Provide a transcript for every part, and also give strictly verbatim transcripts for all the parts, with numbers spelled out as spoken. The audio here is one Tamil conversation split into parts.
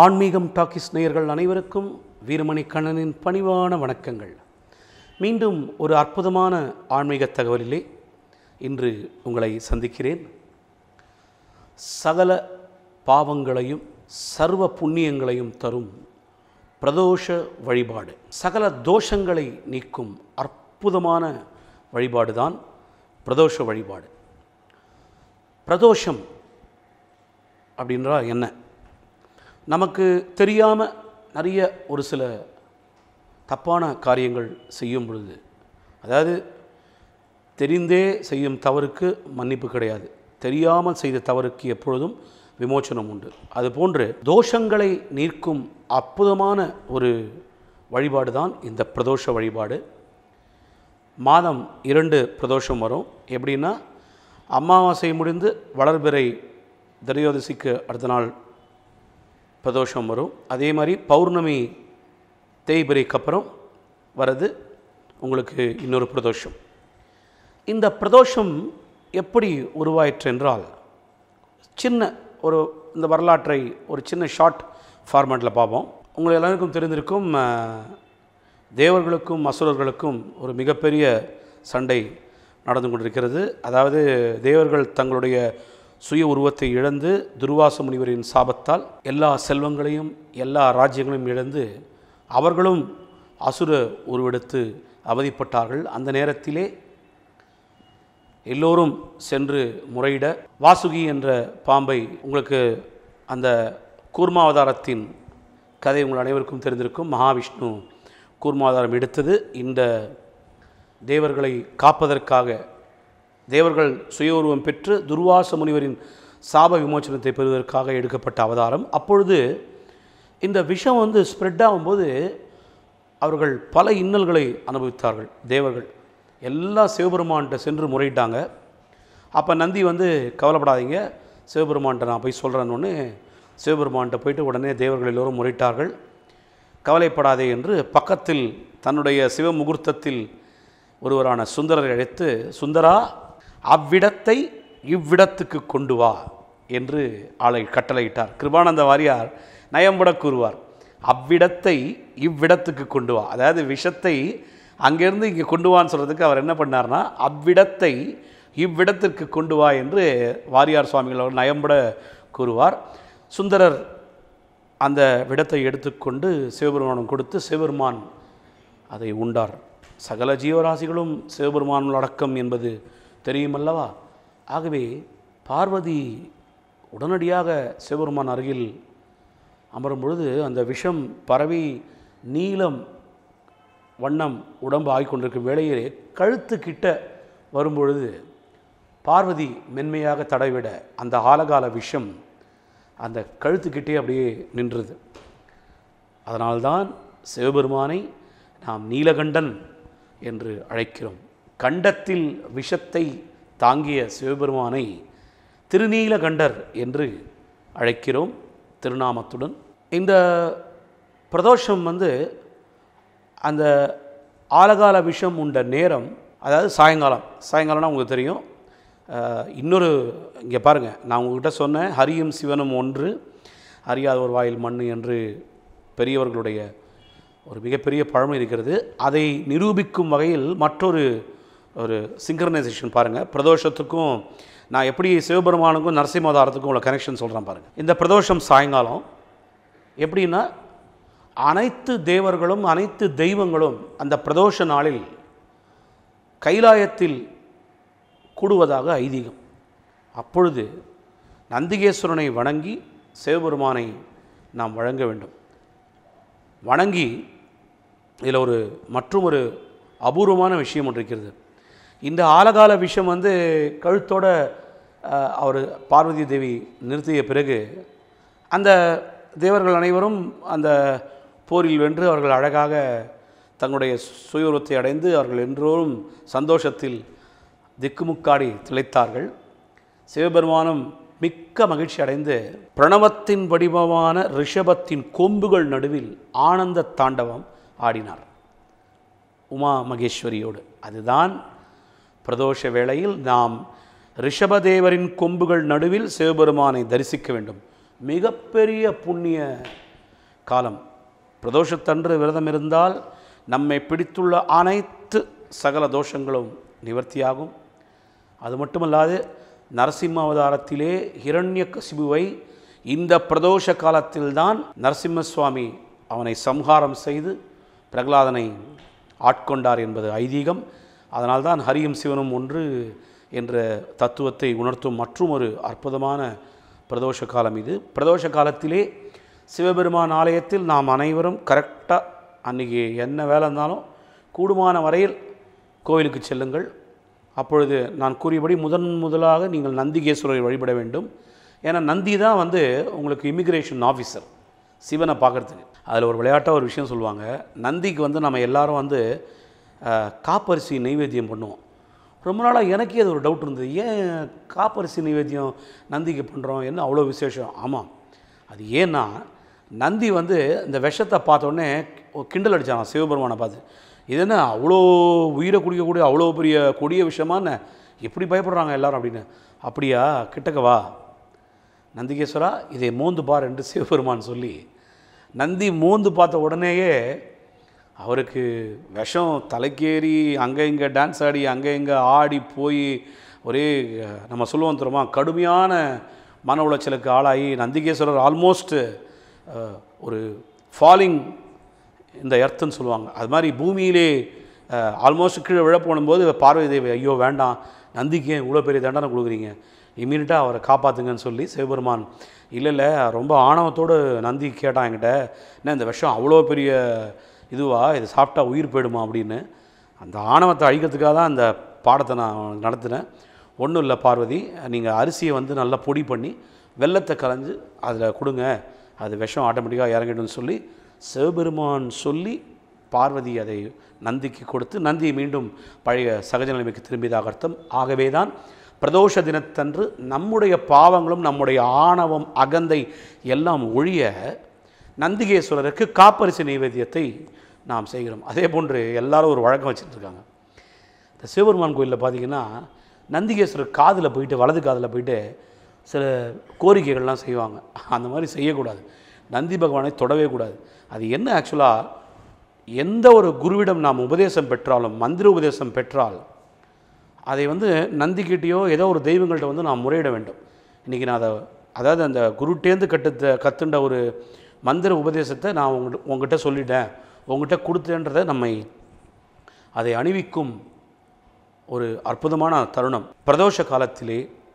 ஆன்மீகம் டாக்கிஸ் நேயர்கள் அனைவருக்கும் வீரமணி கண்ணனின் பணிவான வணக்கங்கள். மீண்டும் ஒரு அற்புதமான ஆன்மீக தகவலிலே இன்று உங்களை சந்திக்கிறேன். சகல பாவங்களையும் சர்வ புண்ணியங்களையும் தரும் பிரதோஷ வழிபாடு, சகல தோஷங்களை நீக்கும் அற்புதமான வழிபாடு தான் பிரதோஷ வழிபாடு. பிரதோஷம் அப்படின்றா என்ன? நமக்கு தெரியாமல் நிறைய ஒரு சில தப்பான காரியங்கள் செய்யும் பொழுது, அதாவது தெரிந்தே செய்யும் தவறுக்கு மன்னிப்பு கிடையாது, தெரியாமல் செய்த தவறுக்கு எப்பொழுதும் விமோச்சனம் உண்டு. அதுபோன்று தோஷங்களை நீக்கும் அற்புதமான ஒரு வழிபாடு தான் இந்த பிரதோஷ வழிபாடு. மாதம் இரண்டு பிரதோஷம் வரும். எப்படின்னா, அமாவாசை முடிந்து வளர்பிறை திரையோதசிக்கு அடுத்த நாள் பிரதோஷம் வரும். அதே மாதிரி பௌர்ணமி தேய்பிரைக்கு அப்புறம் வர்றது உங்களுக்கு இன்னொரு பிரதோஷம். இந்த பிரதோஷம் எப்படி உருவாயிற்று என்றால், சின்ன ஒரு இந்த வரலாற்றை ஒரு சின்ன ஷார்ட் ஃபார்மேட்டில் பார்ப்போம். உங்கள் எல்லாருக்கும் தெரிந்திருக்கும், தேவர்களுக்கும் அசுரர்களுக்கும் ஒரு மிகப்பெரிய சண்டை நடந்து கொண்டிருக்கிறது. அதாவது தேவர்கள் தங்களுடைய சுய உருவத்தை இழந்து துர்வாச முனிவரின் சாபத்தால் எல்லா செல்வங்களையும் எல்லா ராஜ்யங்களையும் இழந்து அவர்களும் அசுர உருவெடுத்து அவதிப்பட்டார்கள். அந்த நேரத்திலே எல்லோரும் சென்று முறையிட, வாசுகி என்ற பாம்பை, உங்களுக்கு அந்த கூர்மாவதாரத்தின் கதை உங்கள் அனைவருக்கும் தெரிந்திருக்கும். மகாவிஷ்ணு கூர்மாவதாரம் எடுத்தது இந்த தேவர்களை காப்பதற்காக, தேவர்கள் சுய உருவம் பெற்று துர்வாச முனிவரின் சாப விமோச்சனத்தை பெறுவதற்காக எடுக்கப்பட்ட அவதாரம். அப்பொழுது இந்த விஷம் வந்து ஸ்ப்ரெட் ஆகும்போது அவர்கள் பல இன்னல்களை அனுபவித்தார்கள். தேவர்கள் எல்லா சிவபெருமான்கிட்ட சென்று முறையிட்டாங்க. அப்போ நந்தி வந்து, கவலைப்படாதீங்க, சிவபெருமான்கிட்ட நான் போய் சொல்கிறேன்னு சிவபெருமான்கிட்ட போயிட்டு உடனே தேவர்கள் எல்லோரும் முறையிட்டார்கள். கவலைப்படாதே என்று பக்கத்தில் தன்னுடைய சிவமுகூர்த்தத்தில் ஒருவரான சுந்தரரை அழைத்து, சுந்தரா, அவ்விடத்தை இவ்விடத்துக்கு கொண்டு வா என்று ஆளை கட்டளையிட்டார். கிருபானந்த வாரியார் நயம்பட கூறுவார், அவ்விடத்தை இவ்விடத்துக்கு கொண்டு வா. அதாவது விஷத்தை அங்கேருந்து இங்கே கொண்டு வான்னு சொல்கிறதுக்கு அவர் என்ன பண்ணார்னா, அவ்விடத்தை இவ்விடத்திற்கு கொண்டு வா என்று வாரியார் சுவாமிகள் அவர் நயம்பட கூறுவார். சுந்தரர் அந்த விடத்தை எடுத்துக்கொண்டு சிவபெருமானம் கொடுத்து சிவபெருமான் அதை உண்டார். சகல ஜீவராசிகளும் சிவபெருமான் அடக்கம் என்பது தெரியுமல்லவா? ஆகவே பார்வதி உடனடியாக சிவபெருமான் அருகில் அமரும் பொழுது அந்த விஷம் பரவி நீலம் வண்ணம் உடம்பு ஆகிக்கொண்டிருக்கும் வேளையிலே கழுத்து கிட்ட வரும்பொழுது பார்வதி மென்மையாக தடவிட அந்த ஆலகால விஷம் அந்த கழுத்துக்கிட்டே அப்படியே நின்றது. அதனால்தான் சிவபெருமானை நாம் நீலகண்டன் என்று அழைக்கிறோம். கண்டத்தில் விஷத்தை தாங்கிய சிவபெருமானை திருநீலகண்டர் என்று அழைக்கிறோம் திருநாமத்துடன். இந்த பிரதோஷம் வந்து அந்த ஆலகால விஷம் உண்ட நேரம், அதாவது சாயங்காலம். சாயங்காலம்னா உங்களுக்கு தெரியும். இன்னொரு இங்கே பாருங்கள், நான் உங்கள்கிட்ட சொன்னேன், ஹரியும் சிவனும் ஒன்று, அறியாத ஒரு வாயில் மண் என்று பெரியவர்களுடைய ஒரு மிகப்பெரிய பழமை இருக்கிறது. அதை நிரூபிக்கும் வகையில் மற்றொரு ஒரு சிங்க்ரனைசேஷன் பாருங்கள். பிரதோஷத்துக்கும் நான் எப்படி சிவபெருமானுக்கும் நரசிம்மதாரத்துக்கும் உள்ள கனெக்ஷன் சொல்கிறேன் பாருங்கள். இந்த பிரதோஷம் சாயங்காலம் எப்படின்னா, அனைத்து தேவர்களும் அனைத்து தெய்வங்களும் அந்த பிரதோஷ நாளில் கைலாயத்தில் கூடுவதாக ஐதீகம். அப்பொழுது நந்திகேஸ்வரனை வணங்கி சிவபெருமானை நாம் வழங்க வேண்டும். வணங்கி இதில் ஒரு மற்றும் ஒரு அபூர்வமான விஷயம் ஒன்று இருக்கிறது. இந்த ஆலகால விஷயம் வந்து கழுத்தோட அவர் பார்வதி தேவி நிறுத்திய பிறகு அந்த தேவர்கள் அனைவரும் அந்த போரில் வென்று அவர்கள் அழகாக தங்களுடைய சுயரூபத்தை அடைந்து அவர்கள் என்றோரும் சந்தோஷத்தில் திக்குமுக்காடி திளைத்தார்கள். சிவபெருமானும் மிக்க மகிழ்ச்சி அடைந்து பிரணவத்தின் வடிவமான ரிஷபத்தின் கொம்புகள் நடுவில் ஆனந்த தாண்டவம் ஆடினார் உமா மகேஸ்வரியோடு. அதுதான் பிரதோஷ வேளையில் நாம் ரிஷபதேவரின் கொம்புகள் நடுவில் சிவபெருமானை தரிசிக்க வேண்டும். மிகப்பெரிய புண்ணிய காலம். பிரதோஷத்தன்று விரதம் இருந்தால் நம்மை பிடித்துள்ள அனைத்து சகல தோஷங்களும் நிவர்த்தியாகும். அது மட்டுமல்லாது நரசிம்ம அவதாரத்திலே ஹிரண்யகசிபுவை இந்த பிரதோஷ காலத்தில்தான் நரசிம்ம சுவாமி அவனை சம்ஹாரம் செய்து பிரகலாதனை ஆட்கொண்டார் என்பது ஐதீகம். அதனால்தான் ஹரியும் சிவனும் ஒன்று என்ற தத்துவத்தை உணர்த்தும் மற்றும் ஒரு அற்புதமான பிரதோஷ காலம் இது. பிரதோஷ காலத்திலே சிவபெருமான் ஆலயத்தில் நாம் அனைவரும் கரெக்டாக அன்றைக்கி என்ன வேலை இருந்தாலும் கூடுமான வரையில் கோவிலுக்கு செல்லுங்கள். அப்பொழுது நான் கூறியபடி முதன் முதலாக நீங்கள் நந்திகேஸ்வரரை வழிபட வேண்டும். ஏன்னா நந்தி தான் வந்து உங்களுக்கு இமிக்ரேஷன் ஆஃபீஸர் சிவனை பார்க்குறதுக்கு. அதில் ஒரு விளையாட்டாக ஒரு விஷயம் சொல்லுவாங்க. நந்திக்கு வந்து நம்ம எல்லாரும் வந்து காப்பரிசி நைவேத்தியம் பண்ணுவோம். ரொம்ப நாளாக எனக்கே அது ஒரு டவுட் இருந்தது, ஏன் காப்பரிசி நைவேத்தியம் நந்திக்கு பண்ணுறோம், என்ன அவ்வளோ விசேஷம்? ஆமாம், அது ஏன்னா நந்தி வந்து இந்த விஷத்தை பார்த்தோன்னே கிண்டல் அடித்தான் சிவபெருமானை பார்த்து. இது என்ன அவ்வளோ உயிரை குடிக்கக்கூடிய அவ்வளோ பெரிய கொடிய விஷயமான்னு எப்படி பயப்படுறாங்க எல்லாரும் அப்படின்னு. அப்படியா, கிட்டக்கவா நந்திகேஸ்வரா, இதை மோந்து பார் என்று சிவபெருமான் சொல்லி நந்தி மோந்து பார்த்த உடனேயே அவருக்கு விஷம் தலைக்கேறி அங்கே இங்கே டான்ஸ் ஆடி அங்கே இங்கே ஆடி போய் ஒரே நம்ம சொல்லுவோம் தெரியுமா, கடுமையான மன உளைச்சலுக்கு ஆளாகி நந்திகேஸ்வரர் ஆல்மோஸ்ட் ஒரு ஃபாலிங் இந்த எர்த்துன்னு சொல்லுவாங்க, அது மாதிரி பூமியிலே ஆல்மோஸ்ட் கீழே விழ போனும்போது பார்வதி தேவி, ஐயோ வேண்டாம், நந்திக்கு இவ்வளோ பெரிய தண்டனை கொடுக்குறீங்க, இம்மீடியட்டாக அவரை காப்பாற்றுங்கன்னு சொல்லி சிவபெருமான், இல்லை இல்லை ரொம்ப ஆணவத்தோடு நந்தி கேட்டான் என்கிட்ட, என்ன இந்த விஷம் அவ்வளோ பெரிய இதுவா, இது சாப்பிட்டா உயிர் போயிடுமா அப்படின்னு. அந்த ஆணவத்தை அழிக்கிறதுக்காக தான் அந்த பாடத்தை நான் நடத்தினேன். ஒன்றும் இல்லை பார்வதி, நீங்கள் அரிசியை வந்து நல்லா பொடி பண்ணி வெல்லத்தை கலைஞ்சு அதில் கொடுங்க, அது விஷம் ஆட்டோமேட்டிக்காக இறங்கிடும்னு சொல்லி சிவபெருமான் சொல்லி பார்வதி அதை நந்திக்கு கொடுத்து நந்தியை மீண்டும் பழைய சகஜ நிலைமைக்கு திரும்பியதாக அர்த்தம். ஆகவே தான் பிரதோஷ தினத்தன்று நம்முடைய பாவங்களும் நம்முடைய ஆணவம் அகந்தை எல்லாம் ஒழிய நந்திகேஸ்வரருக்கு காப்பரிசி நைவேத்தியத்தை நாம் செய்கிறோம். அதே போன்று எல்லாரும் ஒரு வழக்கம் வச்சுருக்காங்க. இந்த சிவபெருமான் கோயிலில் பார்த்திங்கன்னா நந்திகேஸ்வரர் காதில் போயிட்டு வலது காதில் போயிட்டு சில கோரிக்கைகள்லாம் செய்வாங்க. அந்த மாதிரி செய்யக்கூடாது, நந்தி பகவானை தொடவே கூடாது. அது என்ன ஆக்சுவலாக, எந்த ஒரு குருவிடம் நாம் உபதேசம் பெற்றாலும் மந்திர உபதேசம் பெற்றால் அதை வந்து நந்திக்கிட்டேயோ ஏதோ ஒரு தெய்வங்கள்ட்ட வந்து நாம் முறையிட வேண்டும். இன்றைக்கி நான் அதை அதாவது அந்த குருட்டேந்து கட்டு கற்றுண்ட ஒரு மந்திர உபதேசத்தை நான் உங்கள்கிட்ட உங்கள்கிட்ட சொல்லிட்டேன், உங்கள்கிட்ட கொடுத்தேன்றதை நம்மை அதை அணிவிக்கும் ஒரு அற்புதமான தருணம். பிரதோஷ காலத்திலே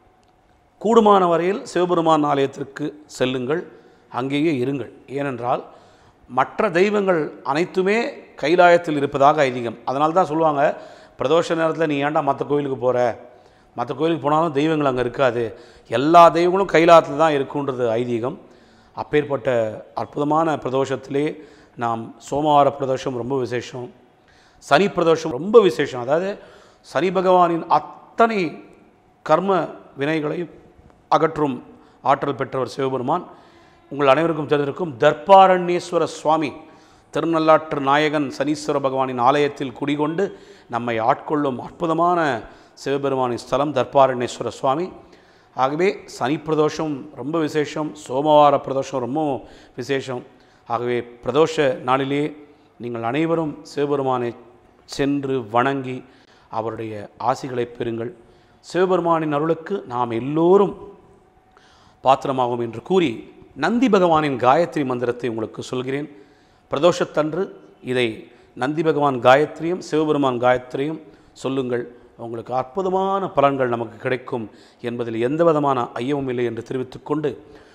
கூடுமான வரையில் சிவபெருமான் ஆலயத்திற்கு செல்லுங்கள், அங்கேயே இருங்கள். ஏனென்றால் மற்ற தெய்வங்கள் அனைத்துமே கைலாயத்தில் இருப்பதாக ஐதீகம். அதனால தான் சொல்லுவாங்க, பிரதோஷ நேரத்தில் நீ ஏன்டா மற்ற கோயிலுக்கு போகிற, மற்ற கோயிலுக்கு போனாலும் தெய்வங்கள் அங்கே இருக்காது, எல்லா தெய்வங்களும் கைலாயத்தில் தான் இருக்குன்றது ஐதீகம். அப்பேற்பட்ட அற்புதமான பிரதோஷத்திலே நாம் சோமவார பிரதோஷம் ரொம்ப விசேஷம், சனி பிரதோஷம் ரொம்ப விசேஷம். அதாவது சனி பகவானின் அத்தனை கர்ம வினைகளையும் அகற்றும் ஆற்றல் பெற்றவர் சிவபெருமான். உங்கள் அனைவருக்கும் தெரிந்திருக்கும் தர்பாரண்யேஸ்வர சுவாமி திருநள்ளாற்று நாயகன் சனீஸ்வர பகவானின் ஆலயத்தில் குடிகொண்டு நம்மை ஆட்கொள்ளும் அற்புதமான சிவபெருமானின் ஸ்தலம் தர்பாரண்யேஸ்வர சுவாமி. ஆகவே சனி பிரதோஷம் ரொம்ப விசேஷம், சோமவார பிரதோஷம் ரொம்ப விசேஷம். ஆகவே பிரதோஷ நாளிலே நீங்கள் அனைவரும் சிவபெருமானை சென்று வணங்கி அவருடைய ஆசிகளை பெறுங்கள். சிவபெருமானின் அருளுக்கு நாம் எல்லோரும் பாத்திரமாகும் என்று கூறி நந்தி பகவானின் காயத்ரி மந்திரத்தை உங்களுக்கு சொல்கிறேன். பிரதோஷத்தன்று இதை நந்தி பகவான் காயத்ரியும் சிவபெருமான் காயத்ரியும் சொல்லுங்கள், உங்களுக்கு அற்புதமான பலன்கள் நமக்கு கிடைக்கும் என்பதில் எந்த விதமான ஐயமும் இல்லை என்று தெரிவித்துக்கொண்டு,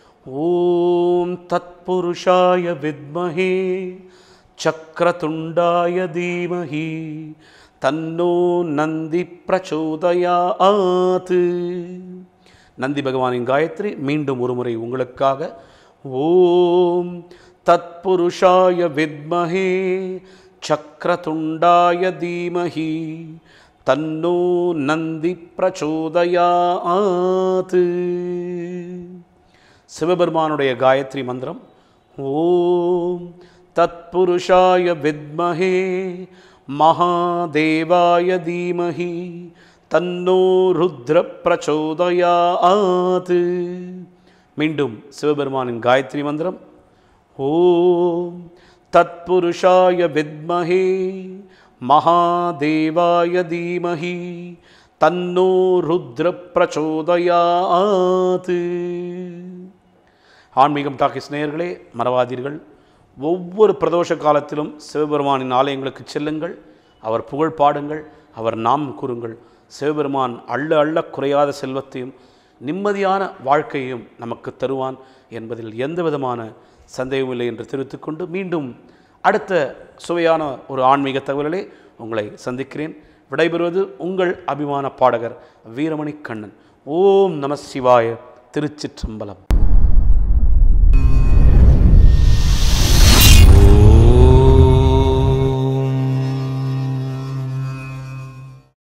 ஓம் தத்புருஷாய வித்மஹே சக்கரதுண்டாய தீமஹி தன்னோ நந்தி பிரச்சோதயாத். நந்தி பகவானின் காயத்ரி மீண்டும் ஒருமுறை உங்களுக்காக. ஓம் தத்புருஷாய வித்மஹே சக்கரதுண்டாய தீமஹி தன்னோ நந்தி பிரச்சோதயாத். சிவபெருமானுடைய காயத்ரி மந்திரம். ஓம் தத்புருஷாய வித்மஹே மகாதேவாய தீமஹி தன்னோ ருத்ர பிரச்சோதயாத். மீண்டும் சிவபெருமானின் காயத்ரி மந்திரம். ஓம் தத்புருஷாய வித்மஹே மகாதேவாய தீமஹி தன்னோ ருத்ர பிரச்சோதயாத். ஆன்மீகம் டாக்கிஸ் நேயர்களே, மறவாதீர்கள், ஒவ்வொரு பிரதோஷ காலத்திலும் சிவபெருமானின் ஆலயங்களுக்கு செல்லுங்கள், அவர் புகழ் பாடுங்கள், அவர் நாமம் கூறுங்கள். சிவபெருமான் அள்ள அள்ள குறையாத செல்வத்தையும் நிம்மதியான வாழ்க்கையையும் நமக்கு தருவான் என்பதில் எந்த விதமான சந்தேகமும் இல்லை என்று தெரிவித்துக்கொண்டு மீண்டும் அடுத்த சுவையான ஒரு ஆன்மீக தகவலிலே உங்களை சந்திக்கிறேன். விடைபெறுவது உங்கள் அபிமான பாடகர் வீரமணி கண்ணன். ஓம் நம சிவாய. திருச்சிற்றம்பலம்.